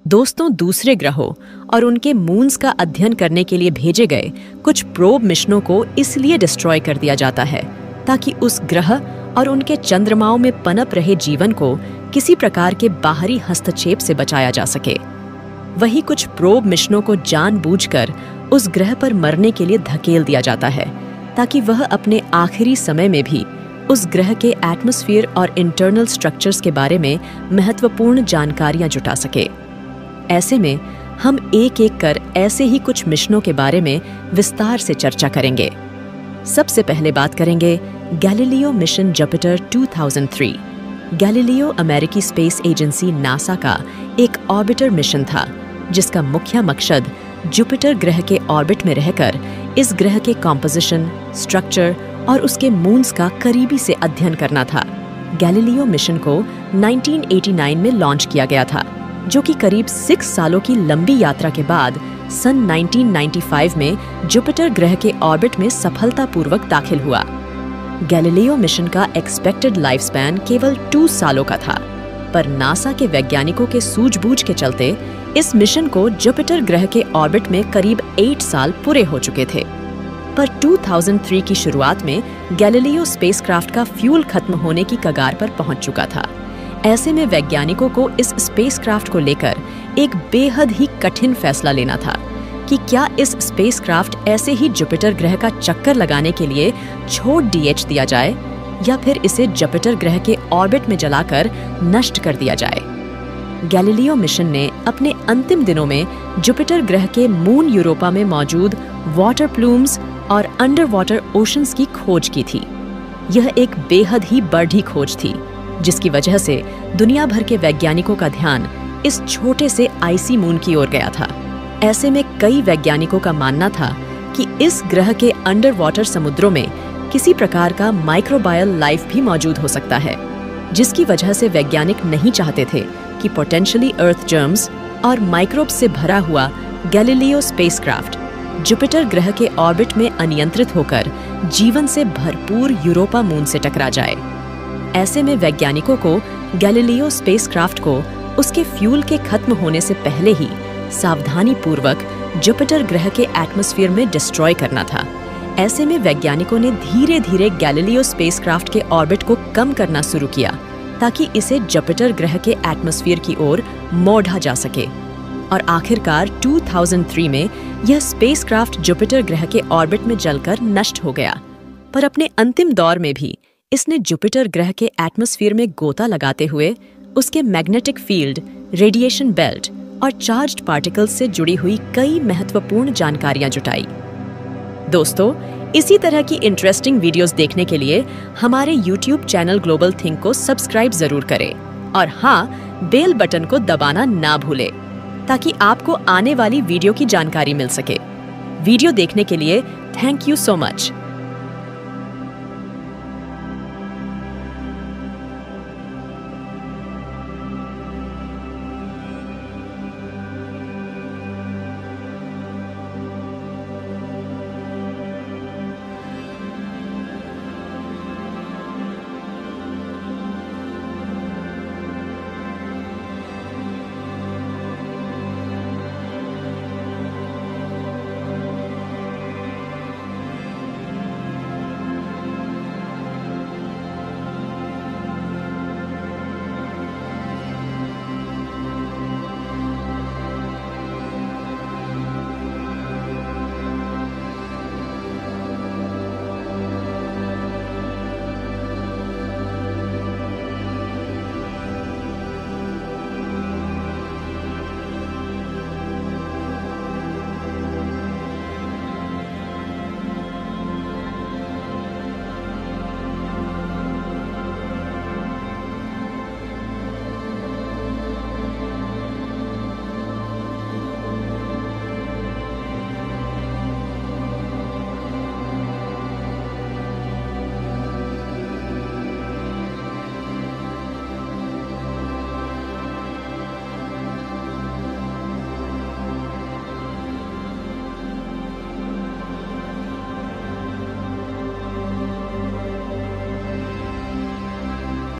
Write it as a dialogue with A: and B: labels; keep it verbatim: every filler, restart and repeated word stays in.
A: दोस्तों, दूसरे ग्रहों और उनके मून्स का अध्ययन करने के लिए भेजे गए कुछ प्रोब मिशनों को इसलिए डिस्ट्रॉय कर दिया जाता है ताकि उस ग्रह और उनके चंद्रमाओं में पनप रहे जीवन को किसी प्रकार के बाहरी हस्तक्षेप से बचाया जा सके। वही कुछ प्रोब मिशनों को जानबूझकर उस ग्रह पर मरने के लिए धकेल दिया जाता है ताकि वह अपने आखिरी समय में भी उस ग्रह के एटमॉस्फेयर और इंटरनल स्ट्रक्चर्स के बारे में महत्वपूर्ण जानकारियां जुटा सके। ऐसे में हम एक एक कर ऐसे ही कुछ मिशनों के बारे में विस्तार से चर्चा करेंगे। सबसे पहले बात करेंगे गैलीलियो मिशन जुपिटर दो हज़ार तीन। गैलीलियो अमेरिकी स्पेस एजेंसी नासा का एक ऑर्बिटर मिशन था जिसका मुख्य मकसद जुपिटर ग्रह के ऑर्बिट में रहकर इस ग्रह के कॉम्पोजिशन, स्ट्रक्चर और उसके मून्स का करीबी से अध्ययन करना था। गैलीलियो मिशन को उन्नीस सौ नवासी में लॉन्च किया गया था, जो कि करीब छह सालों की लंबी यात्रा के बाद सन उन्नीस सौ पचानवे में जुपिटर ग्रह के ऑर्बिट में सफलतापूर्वक दाखिल हुआ। गैलीलियो मिशन का एक्सपेक्टेड लाइफ स्पैन केवल दो सालों का था, पर नासा के वैज्ञानिकों के सूझबूझ के चलते इस मिशन को जुपिटर ग्रह के ऑर्बिट में करीब आठ साल पूरे हो चुके थे। पर दो हज़ार तीन की शुरुआत में गैलीलियो स्पेसक्राफ्ट का फ्यूल खत्म होने की कगार पर पहुंच चुका था। ऐसे में वैज्ञानिकों को इस स्पेसक्राफ्ट को लेकर एक बेहद ही कठिन फैसला लेना था कि क्या इस स्पेसक्राफ्ट ऐसे ही जुपिटर ग्रह का चक्कर लगाने के लिए छोड़ डीएच दिया जाए या फिर इसे जुपिटर ग्रह के ऑर्बिट में जलाकर नष्ट कर दिया जाए। गैलीलियो मिशन ने अपने अंतिम दिनों में जुपिटर ग्रह के मून यूरोपा में मौजूद वाटर प्लूम्स और अंडर वाटर ओशंस की खोज की थी। यह एक बेहद ही बड़ी खोज थी जिसकी वजह से दुनिया भर के वैज्ञानिकों का ध्यान इस छोटे से आइसी मून की ओर गया था। ऐसे में कई वैज्ञानिकों का मानना था कि इस ग्रह के अंडर वाटर समुद्रों में किसी प्रकार का माइक्रोबायल लाइफ भी मौजूद हो सकता है, जिसकी वजह से वैज्ञानिक नहीं चाहते थे कि पोटेंशियली अर्थ जर्म्स और माइक्रोब्स से भरा हुआ गैलीलियो स्पेसक्राफ्ट जुपिटर ग्रह के ऑर्बिट में अनियंत्रित होकर जीवन से भरपूर यूरोपा मून से टकरा जाए। ऐसे में वैज्ञानिकों को गैलीलियो स्पेसक्राफ्ट को उसके फ्यूल के खत्म होने से पहले ही सावधानी पूर्वक जुपिटर ग्रह के एटमॉस्फेयर में डिस्ट्रॉय करना था। ऐसे में वैज्ञानिकों ने धीरे धीरे गैलीलियो स्पेसक्राफ्ट के ऑर्बिट को कम करना शुरू किया ताकि इसे जुपिटर ग्रह के एटमॉस्फेयर की ओर मोड़ा जा सके। और आखिरकार दो हज़ार तीन में यह स्पेसक्राफ्ट जुपिटर ग्रह के ऑर्बिट में जलकर नष्ट हो गया। पर अपने अंतिम दौर में भी इसने जुपिटर ग्रह के एटमॉस्फेयर में गोता लगाते हुए उसके मैग्नेटिक फील्ड, रेडिएशन बेल्ट और चार्ज्ड पार्टिकल्स से जुड़ी हुई कई महत्वपूर्ण जानकारियां जुटाई। दोस्तों, इसी तरह की इंटरेस्टिंग वीडियोस देखने के लिए हमारे यूट्यूब चैनल ग्लोबल थिंक को सब्सक्राइब जरूर करें और हाँ, बेल बटन को दबाना ना भूलें ताकि आपको आने वाली वीडियो की जानकारी मिल सके। वीडियो देखने के लिए थैंक यू सो मच।